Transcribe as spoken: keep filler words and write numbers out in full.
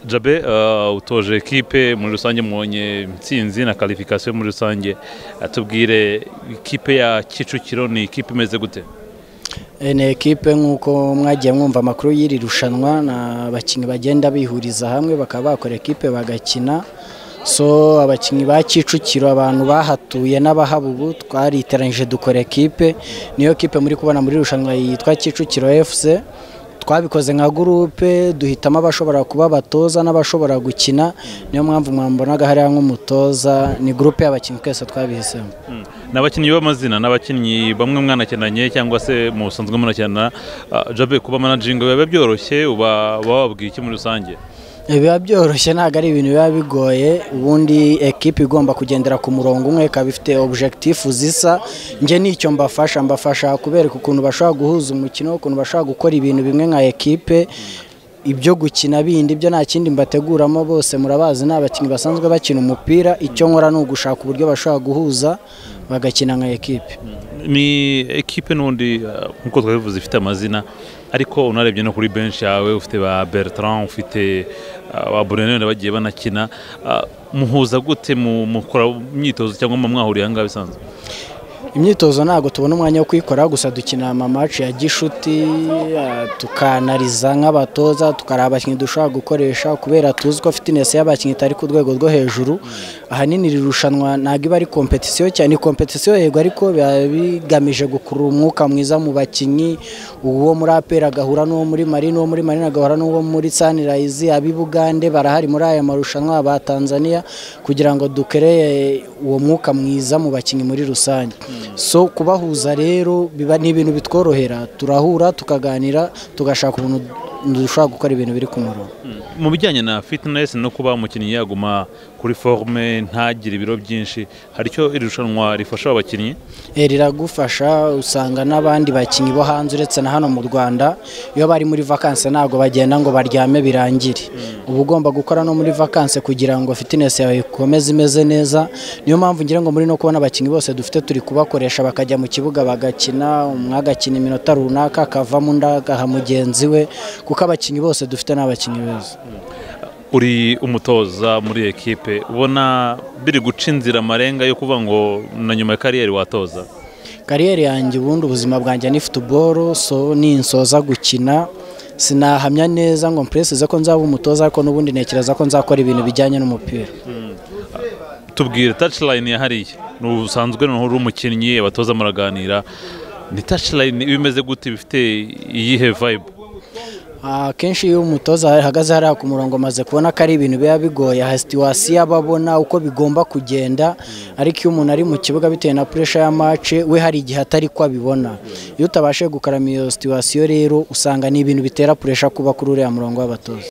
Jabe utoje ekipe muri rusange mwonye intsinzi na qualification muri rusange atubwire ikipe ya Kicukiro ni ikipe imeze gute? Ni ekipe nk'uko mwagiye mwumva amakuru y'iri rushanwa na abakinnyi bagenda bihuriza hamwe bakaba bakora ekipe bagakina. So abakinnyi ba Kicukiro abantu bahatuye n'abahabubu twariteranyije dukora ekipe, niyo ekipe muri kubona muri rushanwa yitwa Kicukiro F C. Twabikoze nka groupe duhitamo abashobora kuba batoza n'abashobora gukina, niyo mpamvu mwambonaga hari nk'umutoza, ni groupe y'abakinnyi twese twabihisemo. Mm. N'abakinnyi b'amazina n'abakinnyi bamwe mwanakenanye cyangwa se mu busanzwe munakena. uh, Jabe kuba managing biba byoroshye, uba bababwiye iki muri rusange? Biba byoroshye, ntago ari ibintu biba bigoye. Ubundi ekipe igomba kugendera ku murongo umwe, ikaba ifite objectif zisa. Nje nicyo mbafasha mbafasha kubereka ukuntu bashaka guhuza umukino, ukuntu bashaka gukora ibintu bimwe nka ekipe. Ibyo gukina bindi byo nta kindi mbateguramo, bose murabazi n'abakinnyi basanzwe bakina umupira. Icyo nkora ni ugushaka uburyo bashaka guhuza bagakina nka ekipe. Ni ekipe nundi nkuko twabivuze ifite amazina, ariko unarebye no kuri bench yawe ufite ba Bertrand, ufite ba Brunel bagiye banakina. Muhuza gute mu mukora imyitozo cyangwa mu mwahuriye hanga bisanzwe? Imyitozo ntago tubona umwanya wo kwikora, gusa dukina ama match ya gishuti, tukanariza nk'abatoza, tukaraba abakinnyi dushaka gukoresha kubera tuzi ko fitness y'abakinnyi itari ku rwego rwo hejuru. Ahanini rirushanwa ntago iba ari competition cyane, competition yego ariko bigamije gukurura umwuka mwiza mu bakinnyi. Uwo muri A P R agahura no muri Marine, no muri Marine agahura no muri Sunrise, abi Bugande barahari muri aya marushanwa, ba Tanzania, kugira ngo dukereye uwo mwuka mwiza mu bakinnyi muri rusange. So kubahuza rero biba ni ibintu bitworohera, turahura tukaganira tugashaka ubuntu dushaka gukora ibintu biri ku murongo. Mu bijyanye na fitness no kuba umukinnyi yaguma kuri forme ntagire ibiro byinshi, hari cyo irushanwa rifasha abakinnyi? Eh riragufasha, usanga n'abandi bakinnyi bo hanze uretse na hano mu Rwanda iyo bari muri vacances ntago bagenda ngo baryame birangire. Ubu ugomba gukora no muri vacances kugira ngo fitness yawe ikomeze imeze neza. Niyo mpamvu ngira ngo muri no kubona abakinnyi bose dufite turi kubakoresha bakajya mu kibuga bagakina, umwagakina iminota runaka akavamo ndagaha mugenzi we, kuko abakinnyi bose dufite n'abakinnyi beza. Uri umutoza muri ekipe, ubona biri guca inzira amarenga yo kuvuga ngo na nyuma ya kariyeri watoza? Kariyeri yanjye ubundi ubuzima bwanjye ni football, so ni insoza gukina. Sinahamya neza ngo mpresize ko nzaba umutoza, ariko n'ubundi nekereza ko nzakora ibintu bijyanye n'umupira. Mm. Tubwire touchline ya hariya, n'ubusanzwe n'uri umukinnyi abatoza muraganira, ni touchline bimeze gute, bifite iyihe vibe? Akenshi iyo umutoza ahagaze hariya ku murongo maze kubona ko ari ibintu biba bigoye, ha situation ababona uko bigomba kugenda. Ariko iyo umuntu ari mu kibuga bitewe na pressure ya match we hari igihe atari ko abibona. Iyo utabashe gukarama iyo situation rero usanga ni ibintu bitera pressure kuba kuri uriya murongo w'abatoza.